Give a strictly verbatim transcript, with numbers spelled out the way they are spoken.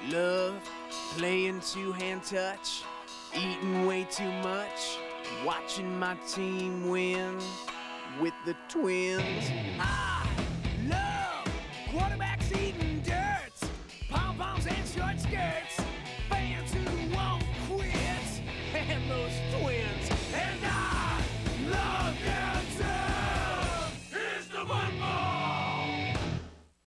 Love playing two-hand touch, eating way too much, watching my team win with the Twins. I love quarterbacks eating dirt, pom-poms and short skirts, fans who won't quit, and those Twins.